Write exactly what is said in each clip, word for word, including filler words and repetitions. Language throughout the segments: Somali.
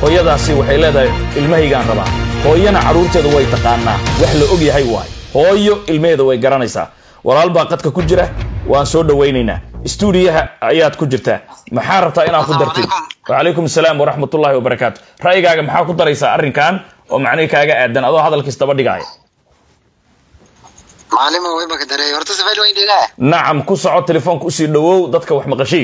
hooyadaasi waxay leedahay ilmahaygaan rabaa hooyana caruurteedu way taqaanaa wax la og yahay waay hooyo ilmeheeda way garanaysaa walaal baa qadka ku jira waan soo dhawaynaynaa stuudiyaha ayaad ku jirtaa maxaa rabtaa inaad ku dartid وعليكم السلام ورحمة الله وبركاته رأيك أنا محاكو طريسة أرين كان ومعني كاقا أدن أدو هذا الكستبا ديقاي معلمة وين بقدري ورتس فيل وين ديقاي نعم كوسا عود تليفون كوسي لوو دادك وحمقشي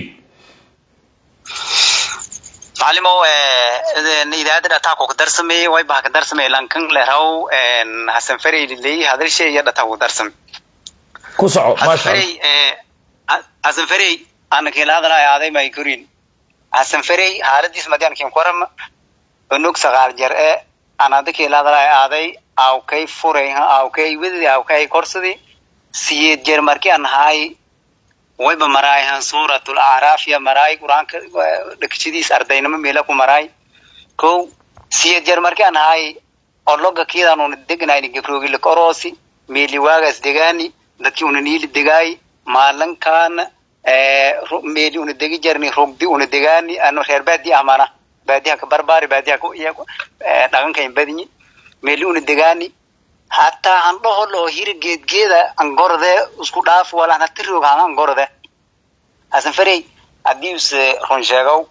معلمة إذا أدري أتاكو كدرسمي وين بها كدرسمي لانكن لهو حسن فري اللي هذا الشيء يدتاكو درسم كوسا عود ما شاء الله حسن فري أنا كلا هذا لا هذا ما يكورين حسن فري هارديس مديان كيم كورم بنوك سغال جرأة أنا دكي لا دراي عادي أو كي فوري أو كي ودي أو كي كورسدي سيد جر مركي أن هاي ويب مراي هن سورة الأعراف يا مراي قرآن دكتشديس أردينا من ميلاكو مراي كو سيد جر مركي أن هاي أولوغا كيدا نون الدقنا إني جفروغي لكوروسي ميلي واغس دقاني دكي وننيل الدقاي مالن كان ميلي وندقي جرني رقدي وندقاني أنا خير بادي أمانة بادي هك برباري بادي هك إياكو دعان كين بدني ميلي وندقاني حتى عنده لو هير جد جدا أنقر ذا أسكت عارف ولا نتريو كان أنقر ذا حسن فري أديوس خنشاقو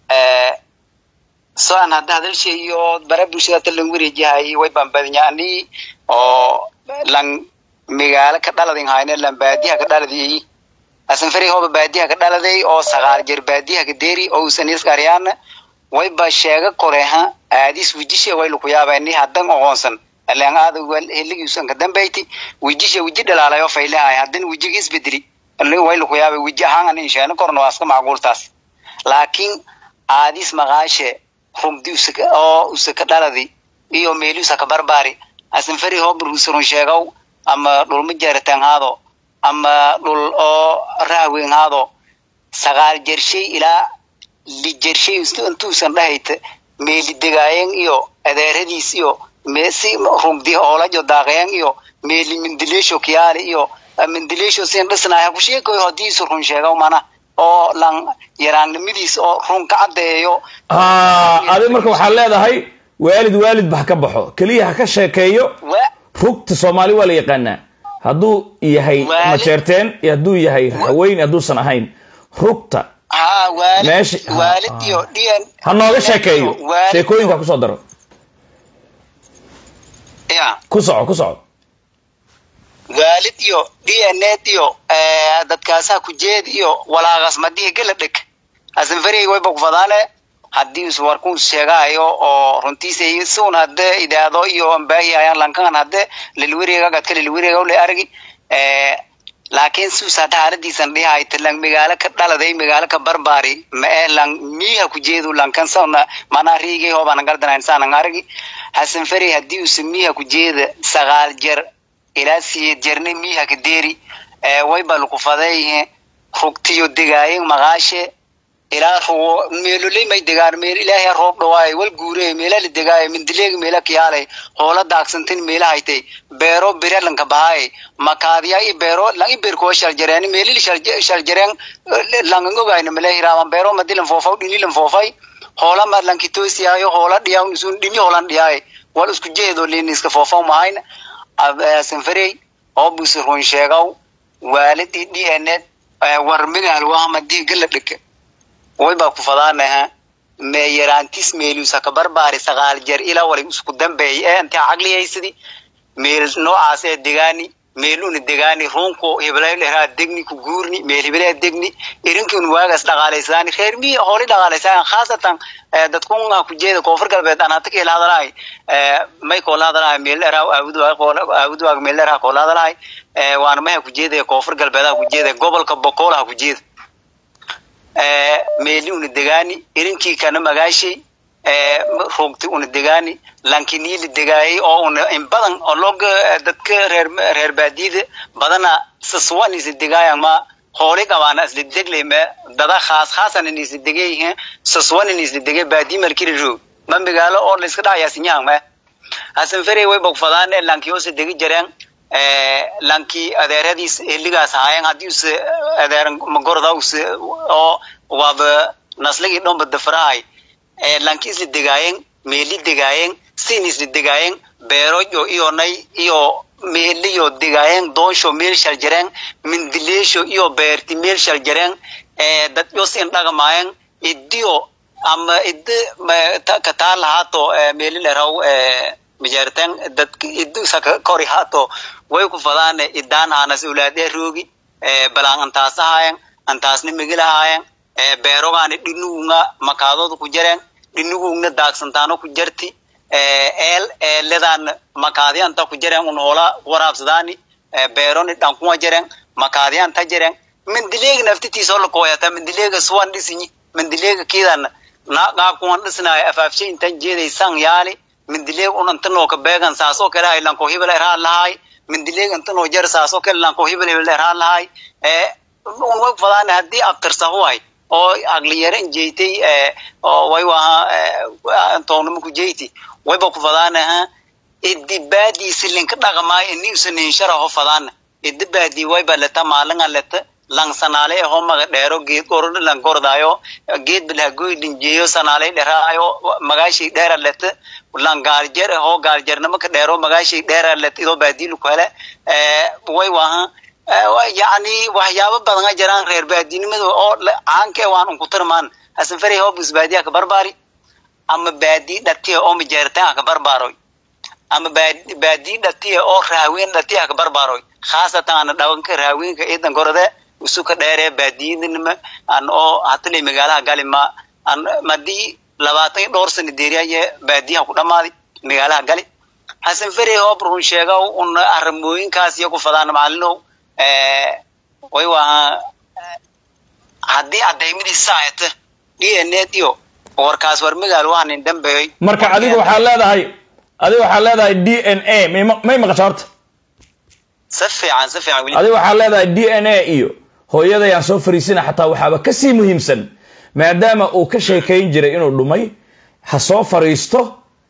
سواء هذا هذا الشيء يود برا بوشة تلنقوري جاي ويبان بدني أني أو لان ميغالا كتالا دين هاينا لان بادي هك كتالا دي أصلاً فري هو بباديها كده لدي أو صغار جر باديها كديري أو سنيس كاريان ويباشيغا كوريها عاديس وجيشة ويلوكويا باني هادن أغانسن اللي أنا هذا هو اللي يوسن كدن بيتي وجيشة وجيد على يوفيلها هادن وجيجيس بدري اللي ويلوكويا بوجيها عن إنشان كورن واسك معقول تاس لكن عاديس مغاشة هم دي وسك أو وسك كده لدي إيو ميلو سك برباري أصلاً فري هو بروسرون شيغاو أما دول مجارتان هذا أما دول أو راوين هذا سغال جرشي إلى لجرشي أنتو سنرهيت ميل الدقاين إيو أدارهديس إيو ميسي رمدي أولا جو داقين إيو ميل من دليشو كيالي إيو من دليشو سين رسنا هكوشي كوي هديسو رنشيغاو مانا أو لان يران ميديس أو رنكعد إيو آه هذا مركب حالة هاي والد والد بحكبحو كليها كشاكيو ركت صومالي ولا يقنا هادو يهي مشيرتين يهدو يهي هوين يهدو سنهين ركتا ها والد ماشي والد يو ديان هنوغا شاكيو شاكوين كا كسو درو يا كسو كسو والد يو ديان يو دادكاسا كجيد يو ولا غسمديه قلدك أزن فري ويبقى فضانه haddii uu warku sheegayo oo runtiisa isuun hadda idaado iyo ambaahi ayaan lankan hadda lilwiriga gadka lilwiriga oo argi ee laakiin suusa taaridiisan dhihay talang magaala ka dhaladay magaala ka barbaari ma ee lang miha ku jeedo lankan sawna mana riigay oo baan gardanaa insaan argi hasan fari haddii uu simiha ku jeeda sagaal jeer ilaa siyeed jeerna miha ka deeri ee way bal ku faday rugtiyo digaayin magaashe إلى هو ميلو لي ما يدقار ميل إلهي الروب دواي والجوري ميلا اللي دقاي من دليق ميلا كيالي هولا داكسنتين ميلا هايتي بيرو بيرا لنك باي مكاديا إي بيرو لاني بيركو شالجراني ميلي اللي شال شالجران لانغو باين ميلا هيرام بيرو مدي لنفوفاو ديني لنفوفاي هولا ما لانكي توسي آيو هولا دياو نسون ديني هولا دياي والاسكو جيدو لي نسك فوفاو ماين أب سنفري أبو سرون شيغاو والدي دي أنت ورمي الواهم دي قلتك ويبقى كفضانها ما يرانتيس ميلو سكبر باري سغال جر إلى ولا اسكو دنبي أنت عقلي يسدي ميل نوع عسى دجاني ميلون الدجاني رونكو يبلا لها دجني كجورني ميل بلا دجني إرنكون واجس دغالي سان خير مي هوري دغالي سان خاصة دتكون كجيد كوفر قلبت أنا تكي هذا راي ما يقول هذا راي ميل راو أبدو أقول أبدو أقول ميل راو قول هذا راي وأنا ما كجيد كوفر قلبت كجيد قبل كبقولها كجيد ميلون الدجاني إرنكي كان مغاشي روكتي ون الدجاني لكني الدجاي أو إن بدن ألوج دتك رير رير بديد بدنا سسواني الدجاي ما هوري كمان أصل الدجلي ما ددا خاص خاص أن الناس الدجاي هن سسواني الناس الدجاي بدي مركي الجو من بقاله أول لسه يا سنيان ما هسن فري وي بقفدان لانكيوس الدجاي جرين لانكي أدراديس اللي جالس هاين هاديوس أدران مقرداوس أو واب نسلك يدوم بالدفراي ee lankis degaayeen meeli degaayeen sinis degaayeen beero yo iyo nay iyo meeli yo degaayeen doonsho meel shal jireen mindileesho iyo beerti meel shal jireen ee dad yo sin dhagamaayeen idiyo ama id ka taal haato meeli la raw ee mijartan dad idu saka kori haato way ku fadaan idaan anas ulaade roogi ee balaan antaas ahaayeen antaasni migilahaayeen ee beerogaani dhinuunga makaadooda ku jireen dhinuugna daagsantaano ku jirti ee eel ee ledan makaadiyanta ku jireen un hoola waraabsadaani ee beeroni dhan ku jireen makaadiyanta jireen mindileeg naftitiisa la kooyata mindileega suwan dhisini mindileega kiidan na qaab kuwan dhisnaa afaafshay intan jeedaysan yaali mindileeg unan tanoo ka beegan saaso kala ay lan ko hibal eraan lahay mindileeg intan oo jar saaso kala lan ko hibal eraan lahay ee un way fadaan hadii aftarsa huway oo agliyare jeeytay ee oo way waha antoonum ku jeeytay way ba ku fadaan ha idibaadi silin ka dhaqmaay inii usanii sharaxo fadaan idibaadi way ba la tamaalan alata lang sanaale ho maga dheero geed qorod lang gordaayo geed bila goy dinjeeyo sanaale dheeraayo magaashi dheera lata lang gaarjer ho gaarjernama ka dheero magaashi dheera lata ido baadilu kale ee way waha yani waxyaabo badan jiraan reer baadinimada oo aanke waan ku tarmaan asan fari ho busbaadiya ka barbari ama baadi dhatiya oo mijartaan ka barbaaroy ama baadi baadi dhatiya oo raaween dhatiya ka barbaaroy khaasatan dhawanka raaweenka eedan gorada usuka dheere baadiyadnima aan oo hatay magaalaha galima aan madi labaatan dhowr sano deeriye baadiyaha ku dhamaadi magaalaha gali hasan fari ho burun sheega un armooyinkaas iyo ku fadaan maalino ee way waa hadii adeemidi saayta D N A dio warkaas war magaal waan in dambeey marka adiga waxa leedahay adiga waxa leedahay D N A may maqasharta safiican safiican wali adiga waxa leedahay D N A iyo hooyada yaan soo fariisina xataa waxaaba ka sii muhiimsan maadaama uu ka sheekayn jiray inuu dhumay ha soo fariisto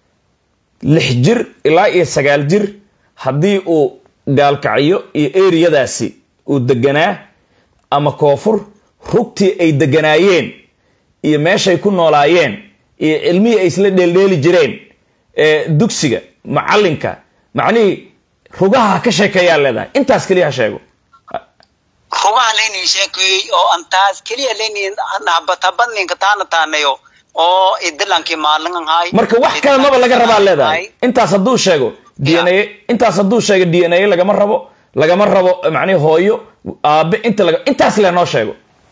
lix jir ilaa iyo sagaal jir hadii uu gaalkaciyo iyo eriyadaasi uu deganaa ama koofur rugtii ay deganaayeen iyo meeshay ku noolaayeen iyo cilmihii ay isla dheeldheeli jireen ee dugsiga macalinka macnihii rugaha ka sheekeeyaa leedahay intaas keliya sheego rugaha leeni sheekay oo antaas keliya leeni nabataban ka taana taanayo oo idlaanki maalan hay marka wax kale maba laga rabaa leedahay intaas haduu sheego D N A intaas haduu sheego D N A lagama rabo lagama rabo macnii hooyo aabe inta laga intaas la noo sheego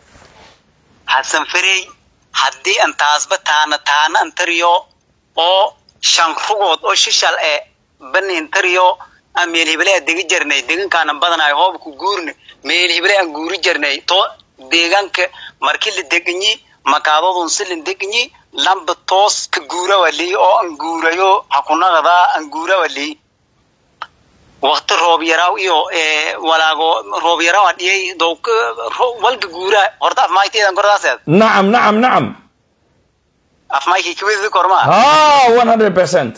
hasan fari hadii antaas ba taana taana antariyo oo shan rugood oo shishal ee ban intariyo ameel hiblaa digi jirnay deegaanka badanay hoob ku guurne meel hiblaa aan guuri jirnay to deegaanka markii la deganyi makaadadun silin deganyi lamba toos ka guura wali oo aan guurayo hakunaqada aan guura wali waqti roob yaraaw iyo ee walaago roob yaraaw adiyay dook walka guura horta afmayteedan gordaasad nacam nacam nacam afmayki kiwidi korma ha one hundred percent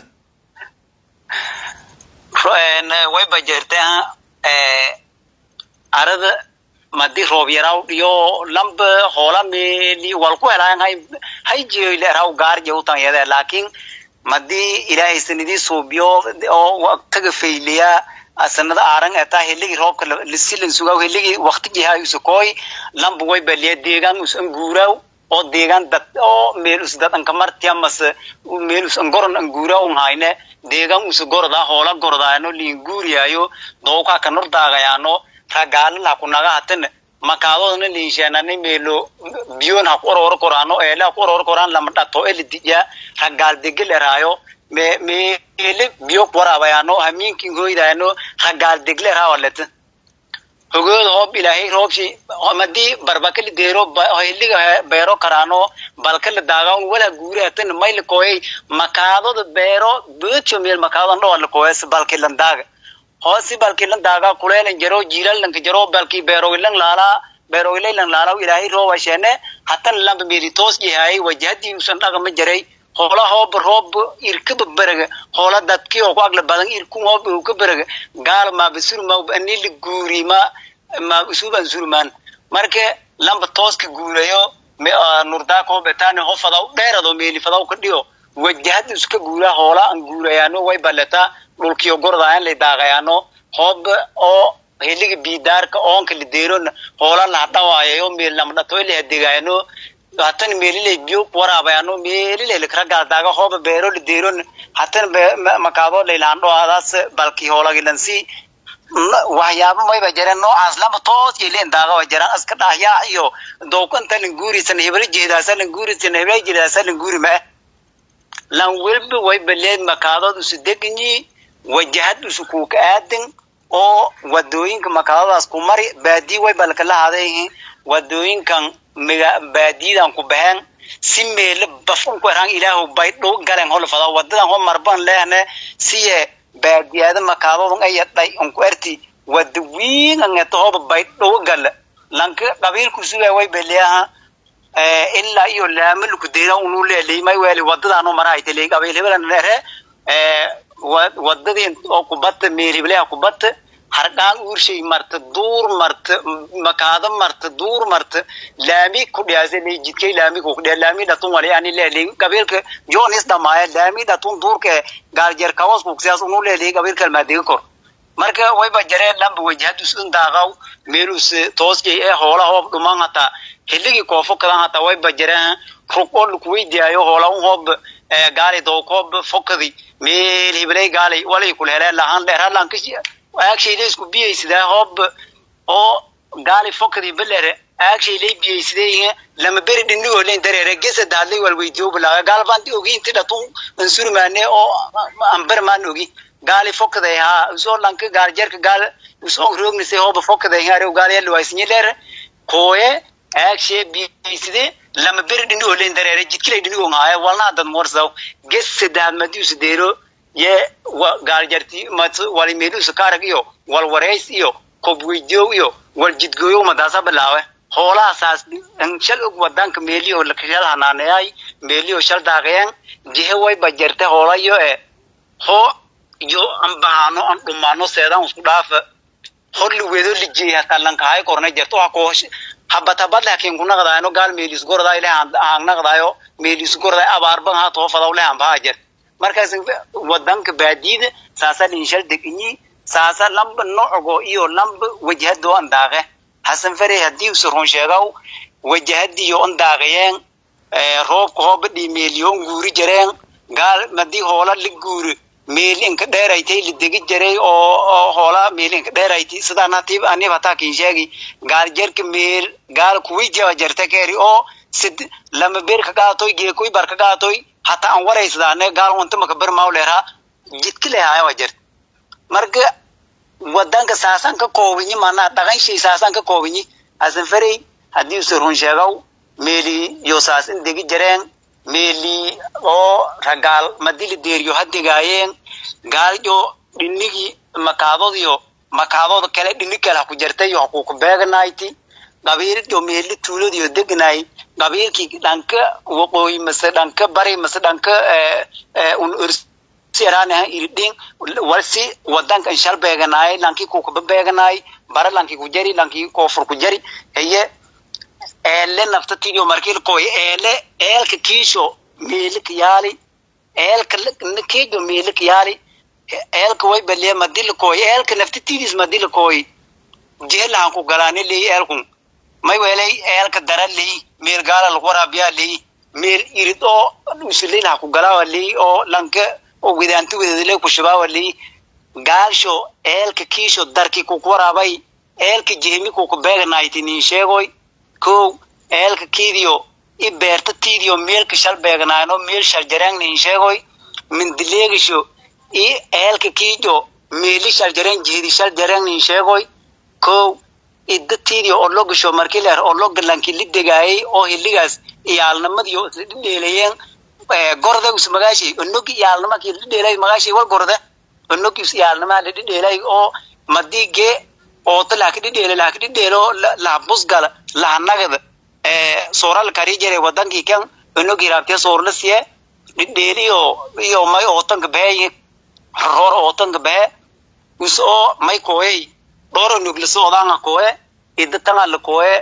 roen way bajertaa ee arada madi roob yaraaw iyo lamba hoola meeli wal ku helaan hay hay jeeyla raw gaar jawtan yada laakiin madi ilaahay sanadii suubiyo oo waqtiga feeliya asanada aaran eta heligi roobka la silin sugaa heligi waqtigi hay usukooy lamba way baliya deegaan usan guuraaw oo deegaan dad oo meel us dad an kamartiya mas meel us an goran an guuraaw hayne deegaan us gorda hoola gordaano liin guuriyaayo dooka ka nordagayaano ragaal la ku naga hatan makaadona liishanani meelo biyon ha qoror qorano ee la qoror qoran lama dhato elidiya ragaal degel eraayo me me ele biyo qorabayano hamiinkin gooydaano ragaal degel eraawalata hogood hoob ilaahay roobshi madi barbakali deero hiliga beero karaano balkala daagaan wala guuratan mayl kooyay makaadada beero beecho meel makaadan dhawal kooyas balkilan daaga hoosi balkilan daaga kuleelan jaro jiilan ka jaro balki beero ilan laala beero ilan laala ilaahay roobashane hatan lamb meelitos yahay wajhadii usan dhaga ma jaray hoola hoob roob irkaba baraga hoola dadkii oo ku agla badan irku hoob uu ka baraga gaal ma bisur ma anil guurima ma usuban sulman marka lamba tooska guulayo nurdaa koo betaan ho fadaw dheerado meeli fadaw ka dhiyo wajahad iska guura hoola aan guurayaano way ballata dhulkiyo gordaan la daaqayaano hoob oo heliga biidaarka oonka lideeron hoola la dhawaayo meel lamada toyle hadigaano hatan meelile biyo waraabayano meelile kraga daaga hoob beero lideeron hatan makaado leelaan dhawaadaas balki hoola gilansi waxyaabo may ba jiraan noocaas lama toos yeeleen daaga waa jiraan aska dhahyaa iyo dookanta linguurisan hebel jeedaasan linguurisan hebel jeedaasan linguuri ma lan welba way baleed makaadadu sidegni wajahad isku ka aadan oo wadooyinka makaadadaas ku mari baadi way balka la hadeeyeen wadooyinkan baadiidan ku baahan si meel bafun ku raan ilaahu bay dhow galeen hol fada wadadan ho marban leehne siye baadiyada makaadadu ay yaday on ku arti wadwiin an toob bay dhow gal lanka qabiilku sugaa way baleeyaha ee illa iyo laamil ku deera uu leeyahay may wali wadadan oo maray tele qabiil hebelan leere ee wadadeen oo ku bad meelibleha ku bad harqaan uurshay marta duur marta makaada marta duur marta laami ku dhiyaasay jidkay laami ku dhiyaa laami dhatun wali ani leeyahay qabiilka jonis dhamaaya laami dhatun duurka gaarjeer kawas ku siyaas uu leeyahay qabiilka maadiga kor marka way ba jareen lamba wajahadu sun daaqaw meelus tooskay ee hoola hoob dhumaan hata xilligi koofo kala hata way ba jareen ruqol ku weydiiyo hoola uu hoob ee gaari dookoob fokadi meel hiblay gaali wali ku leeyahay lahan dheeraan kashi actually isku biyay sida hoob oo gaali fokadi balere actually biyay sidee lama beri dhinigoo leen dareere gesa daadlay wal weydiiyo bilaa galbanti ogi inta dhatu ansurmaane oo ambar maan ogi gaali fokada ha soo lanka gaarjeerka gaal soo roogni see hoob fokada haare gaali loo isnileer kooye actually biyay sidee lama beri dhinigoo leen dareere jidkilay dhinigoo haaya walna dad morsaw gesa daadmadi sideero ye gaarjarti mat wali meelu sakaarag iyo wal wareys iyo kobweydiyo iyo wal jidgooyo madaasa balaawe hoola asaas in shal og wadanka meeliyo la kashal hanaanayay meeliyo shal daaqeen jihe way bajarta hoola iyo ee ho yo ambaano an dhumaano seedan isku dhaafa horli weedo lijiya talanka hay korna jarto ha ko habata bad laakiin kuna qadaayno gaal meelis gorda ilaa aan naqdaayo meelis gorda abaarban ha too fadaw leeyan baajar markaas wadanka baadiida saasa inshal degni saasa lamba nooco iyo lamba wajhado aan daaqe hasan fare hadii uu soo sheegaw wajhadiyo aan daaqayeen ee roob hoob dhimeeliyo guuri jareen gaal madii hoola la guuri meel in ka dheeraytay la degi jiray oo hoola meel in ka dheeraytay sida natiib ani bata kin sheegi gaal jarka meel gaal kuwi jawa jarta keeri oo sid lama beer ka qaatoy gee kuwi bar ka qaatoy hatta aan wareysdaane gaal wanta maka bar maawleera jidkile haya wajar marka wadanka saasan ka koobini mana dhaqan shay saasan ka koobini asan faray hadii uu run sheegaw meeli yo saasan degi jareen meeli oo ragaal madil deeriyo hadigaayeen gaal yo dhinigi makaadodiyo makaadod kale dhinig kale ku jirtay oo ku beegnayti qabiil yo meeli tuuladiyo degnay qabiilkii dhanka waqooyi mase dhanka bari mase dhanka ee un ursiirana irdin walsi wadanka shal beeganaay lanki ku ku beeganaay bara lanki ku jari lanki ko fur ku jari eye eele naftatiyo markii ko eele eelka kiisho meelka yaali eelka kiido meelka yaali eelka way baliya madil ko eelka naftatiis madil ko jeelaan ku galaane leey eelku may weelay eelka darali meel gaala lagu waraabiyaa leey meel irido usulina ku galaa leey oo lanka oo widaantu wadale ku shabaa leey gaalsho eelka kiisho darki ku waraabay eelka jeemi ku ku beeganaytini sheegoy ko eelka kiidiyo i beerta tiidiyo meelka shal beeganaano meel shal jarang ni sheegoy min dileegisho i eelka kiido meeli shal jarang jeedi shal jarang ni sheegoy ko idatiidi oo loo gasho markii leer oo loo galanki lidegaay oo hiligaas iyaalnimadiyo dhiilayeen ee gorda us magaashi unugi iyaalnimaki dhiilay magaashi wal gorda unugi us iyaalnima dhiilay oo madige oo talaaki dhiilay laaki dhiilo la busgal la nagada ee sooral kari jere wadankii kan unugi raabtay soorlasiye dhiiliyo iyo may oo tanka beey roor oo tanka bee us oo may kooyay doro nugli soodaan kooye idda tanga la kooye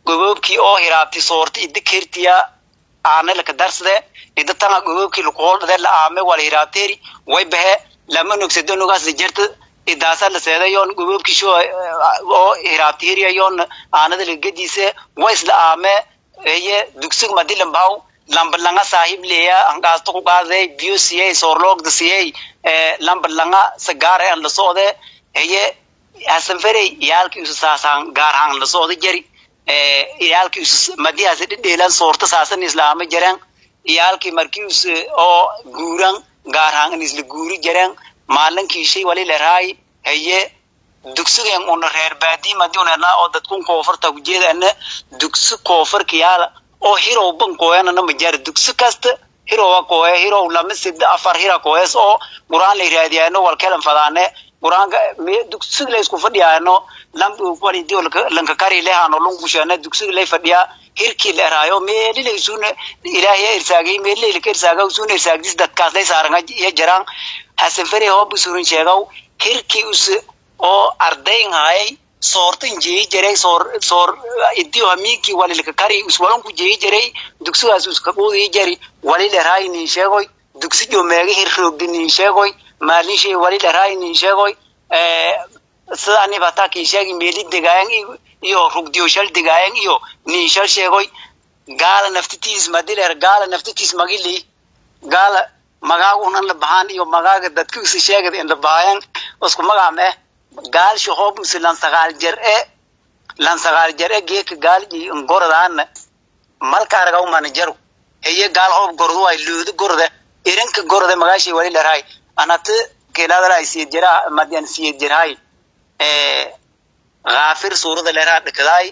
gobobkii oo hiraabti soorti idda kertiya aana la ka darsade idda tanga gobobkii lu qool la aame wala hiraabteeri way bahe lama nugsado nugaas jirta idaasa la seedayoon gobobkii soo oo hiraabteeriya yoon aanada la gadiise way isla aame eye dugsig madilan baaw lambalanga sahib leeya angaasto ku qaaday biyo siiyay soorloogda siiyay ee lambalanga sagaare aan la soode eye asan faray yaalkii isu saasan gaarhaan la soode jari ee yaalkii isu madiyaas dhidheelan soorta saasan islaama jaraan yaalkii markii oo guuran gaarhaan isla guuri jaraan maalinkii shay wali leeray eye dugsigan oo reer baadi maduna oo dadku koonfurta ku jeedana dugsi koonfurka yaala oo hiro ban qoyana ma jar dugsi kasta hiro waa qoy hiro lama sid afar hiro qoys oo quraan la raadiyano wal kalam fadaane quraanka dugsi la isku fadhiyaano lambu wali diolka lanka kari leehano lungu shana dugsi la fadhiya hirki la raayo meeli la isuna ilaahay irsaagay meeli la irsaaga usuna irsaagis dadkaas la saaranga ya jaraan hasan fari hoob suurin sheegaw hirki us oo ardayn hay soortin jeey jiray soor soor idiyo hamiinki wali la kari uswalan ku jeey jiray dugsigaas uska qoodii jari wali la raayni sheegoy dugsi jo meega hirroogdini sheegoy maalin shay wali la raayni sheegoy ee saani bataki sheegi meeli degaayeen iyo rugdiyo shal degaayeen iyo ni shal sheegoy gaala naftitiis madileer gaala naftitiis magili gaala magaagu nan la bahan iyo magaaga dadku is sheegad in la baayan isku magaame gaal shoob usilan sagaal jar ee lan sagaal jar ee geek gaal ji ngoradaan malka araga u manager heye gaal hoob gordo ay luudu gorda irinka gorda magaashi wali la raay anat keelada ay si jira madian si jiray ee gaafir suurada la raad dhakay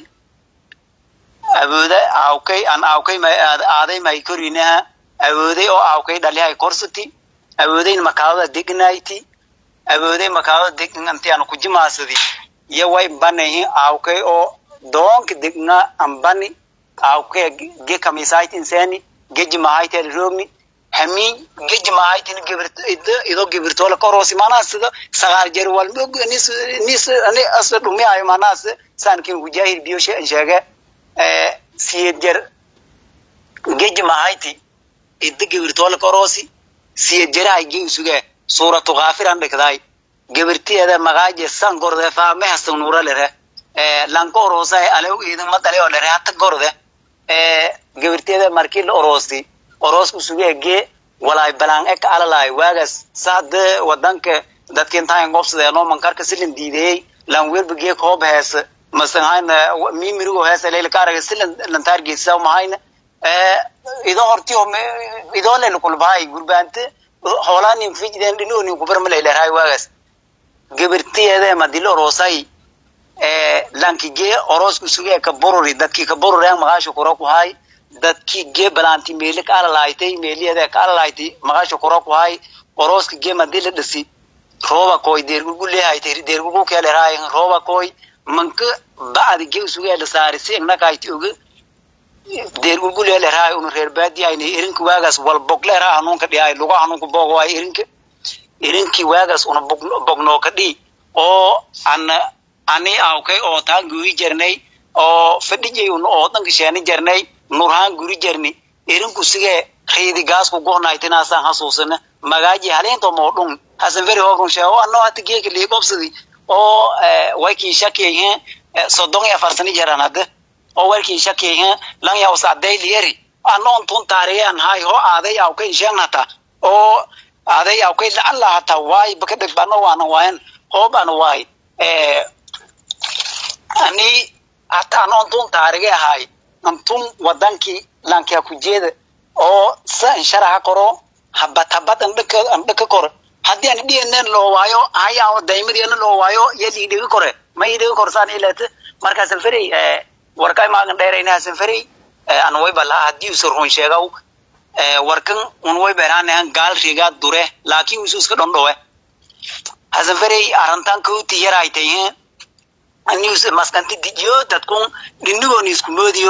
awooda awkay an awkay ma aaday may korinaha awooday oo awkay dhalihay korsati awoodayn makaawada dignayti awooday makaawada dignaanti aan ku jimaasadi iyo way banahay awkay oo doonka digna ambani awkay ge kamisayt insani geji mahaytel roogni hami geji mahaytel gibirto ido gibirto la koroosi manasida sagaal jeer wal nis nis ani asla dhumi ay manas sankin wajahir biyo shay sheega ee siyad jeer geji mahayti ido gibirto la koroosi siyad jeer ay geesuga suuratu ghaafir aan dhigday gibirtiyada magaaje san gorde faame hasan nuura leh ee lan koroosa alew idan ma dhalay oo leh hatta gorde ee gibirtiyada markii la oroosi orosku sugeege walaay balaan ek alalay waagas saad wadanka dadkeen taan qobsada no mankarka silin diiday lan weelba geek hoob hees masahan miimirigo hees leeyla kaaraga silin lan targeetsa mahayna ee ido horti oo ido leeyla kulbaay gurbaante holaani fiideen dhinooni ku barma leeyla raay waagas gibirtiyada madilo orosay ee lankige orosku sugeege ka borori dadkii ka bororeen magaasho koro ku hay dadkii ge balanti meeli ka alaaytay meeliyada ka alaaytay magaasho koro ku hay orooska ge madil dhisi rooba kooy deergu leeyahay tir deergu ka leeyahay rooba kooy manka baad ge suuga la saari si inna kayti ugu deergu leeyahay unu reer baadi ay irinka waagas wal bogleera anuun ka dhiyay lugu anuun ku bogo ay irinka irinki waagas una bogno ka dhii oo an ani awkay oo taan guuri jarnay oo fadhijay oo dhanka sheeni jarnay nurhaan guri jarni irinku sige reedi gaas ku go'naytina san hasuusana magaaji haleento moodhun hasan fari hoogun sheego anno hata geek li qobsadi oo way ki shakiyeen sodon ya farsani jaranade oo way ki shakiyeen lan ya usaday liyeri anno tun taariyan hay ho aaday aw kay sheegnata oo aaday aw kay Allah hata way baka dhagbano waana waan hooban way ee ani hata anno tun taariye hay antum wadanki lanka ku jeeda oo san sharaha koro habata badan dhaka dhaka kor hadii aan dhiyeen loo waayo ayaa daymadeen loo waayo yadi dhigi kore ma yidi korsan ilaa markaas fari ee warkay ma aan dheerayna safari aan way bala hadii uu soo sheegaw ee warkan un way beeraan gaal riga dure laakiin uu iska dhondhowe hasan fari arantan ku tiyaraaytay ani uu maskanti dijiyo dadku dhinigoon isku moodiyo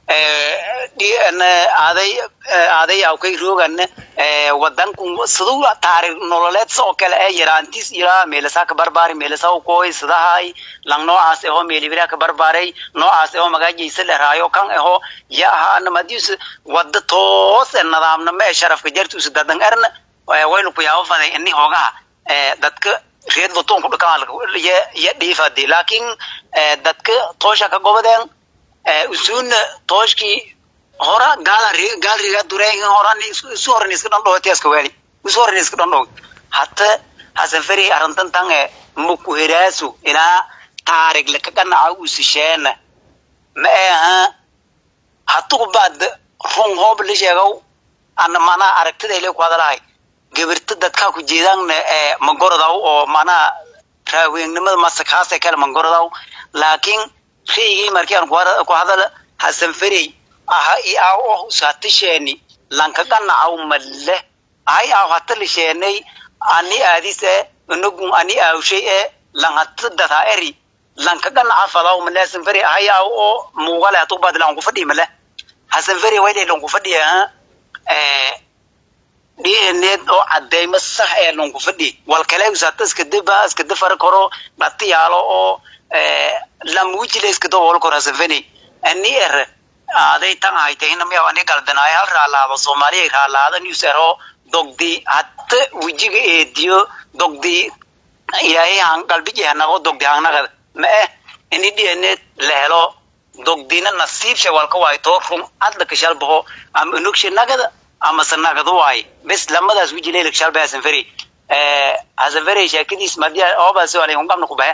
di ana aday aday aw kay roogan ee wadanku sidoo taariikh nololeed soo kale ay yaraantis ila meelasa ka barbaari meelasa oo kooy sidahay lang noocaas ee meelibira ka barbaaray noocaas ee magaajiisa la raayo kan ee ya ahaan madis wada toos nidaamna ma sharafka jartu sidadan arna waylu ku yaabo faday inni hoogaha ee dadka reed waton ku dhakaan ya ya dhiifadi laakiin dadka toosha ka gobadeen usun tooshki hora gaari gaariga dureeyay horani isu horan iska dhandho teeska wali isu horan iska dhandho hatta hasan fari arintan tan ee muku hiraasu ila taariikh la ka qanaa u sisheena ma aha hatu baad run hoob la sheego ana mana aragtida ilaa ku hadalay gabirta dadka ku jeedaan ee magoradaw oo mana raaweynimada masakaasay kala magoradaw laakiin shayga markaan ku hadal hasan fari aha ii oo saatisheni lanka qanaa malle ay ah hatta la sheenay ani aadise unugu ani aw shay ee lan hatta dada eri lanka qanaa fadaw malle hasan fari ay oo muuqala tu badlan ku fadhi malle hasan fari way leeyahay ku fadhiya ee diineed oo caday ma sax ee lan ku fadhi wal kale saatiska dibba iska dafar karo batiyaalo oo ee la muujile iska dawol karo hasan fari ani er aday tan ay tahay ma yaani galdanay hal raalaado Soomaaliya raalaado news ero dogdi hatta wajiga eediyo dogdi ilaahay aan qalbiga hanago dogdi hanaga ma eh ini diineed la helo dogdina nasiib shay walka way to rum adla ka shalbaho am inukshe nagada ama sanagada way bes lamadaas wajile la shalba hasan fari ee hasan fari sheekadiis madiya oo baa soo alay qamna ku baa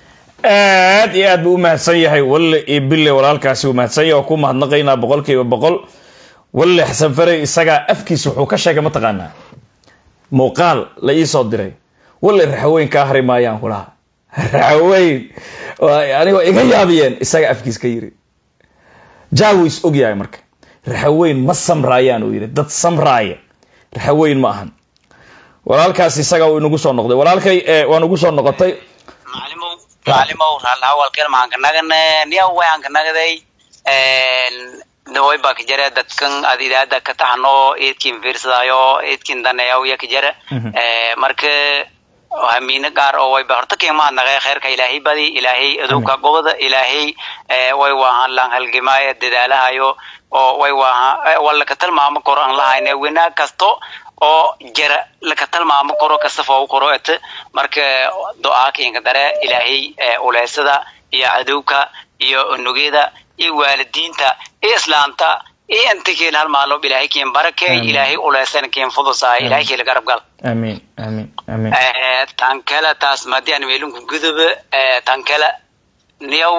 aad iyo aad buu mahadsan yahay walla iyo bille walaalkaasi uu mahadsan yahay oo ku mahadnaqaynaa boqolkiiba boqol walla xasan fari isaga afkiisa wuxuu ka sheegay ma taqaanaa muuqaal la ii soo diray walla raxweyn ka ahri maayaan kulaha raxweyn aniga iga yaabiyeen isaga afkiisa ka yiri jaawis og yahay marka raxweyn ma samraayaan uu yiri dad samraaya raxweyn ma ahan walaalkaasi isaga uu inagu soo noqday walaalkay waan ugu soo noqotay macallimo macallimo raalaha walkeen ma aan nagane niya waan ka nagaday een daway baa ka jira dadkan adidaada ka taxano eedkin fiirsadayo eedkin daneeyo ya ka jira ee marka وهمين قار أو وي بهرتك ما نغير خير كإلهي بدي إلهي أدوك قبض إلهي وي وهان لان هالجماعة دلالة هايو وي وهان ولا كتل ما مقرأ الله هاي وينا كستو أو جرا لكتل ما مقرأ كستفاو قرأت مرك دعاء كين كدرة إلهي ولا سدا يا أدوك يا النجيدا يا والدين تا يا إسلام تا إيه أنت كين هالمالو بإلهي كين بركة إلهي ولا سن كين فضوصا إلهي كي لقرب قال آمين آمين آمين تانكلا تاس مديان ويلون كذب تانكلا نيو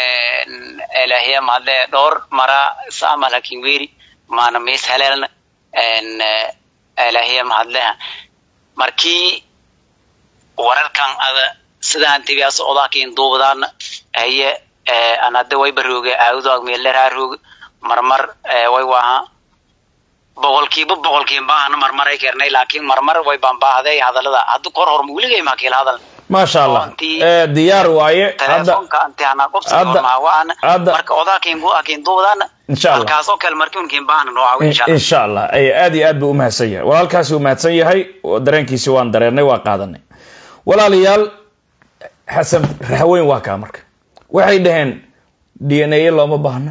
إلهي ماذا دور مرا سامع لكن ويري ما نميس هلالن إن إلهي ماذا مركي ورر كان هذا سدان تبي أصعد كين دوبدان هي أنا دوي بروج أعوذ ميلر هروج مرمر ويوها بقولكي بقولكي ما أنا مرمر يكرني لكن مرمر ويبان بعده هذا لا هذا كور هرمولي جاي ما كيل هذا ما شاء الله ديار واي هذا أنت أنا قبض ما وأنا مرك أوضاع كين بو أكين دوبدان إن شاء الله الكاسو كالمركون كين بان نوعه إن شاء الله إن شاء الله أي أدي أد بأمها سيء ولا الكاس أمها سيء هاي ودرين كيسوان دريني وقادني ولا ليال حسب رحوين واكامرك waxay dhaheen D N A looma baahna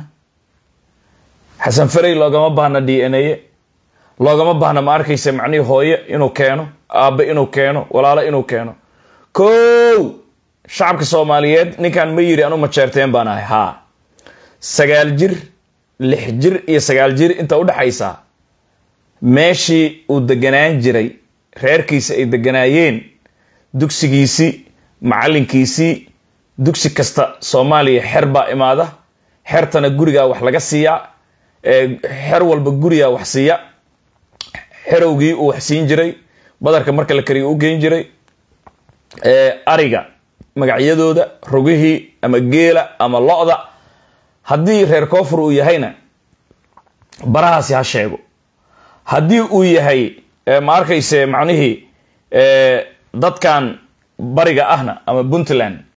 xasan faray loogama baahna D N A loogama baahna ma arkaysa macnii hooyo inuu keeno aabe inuu keeno walaalo inuu keeno koow shacabka Soomaaliyeed ninkan ma yiri anu ma jeerteen baan ahay ha sagaal jir lix jir iyo sagaal jir inta u dhaxaysa meeshii uu deganaan jiray reerkiisa ay deganaayeen dugsigiisi macalinkiisi dugsi kasta Soomaaliya xer baa imaada xertana guriga wax laga siiya ee xer walba guriga wax siiya xerowgii uu wax siin jiray badarka marka la kariyo u geyn jiray ee ariga magacyadooda rogihii ama geela ama lo'da hadii reer koonfur uu yahayna barahaasi ha sheego hadii uu yahay ma arkayse macnihi ee dadkan bariga ahna ama Puntland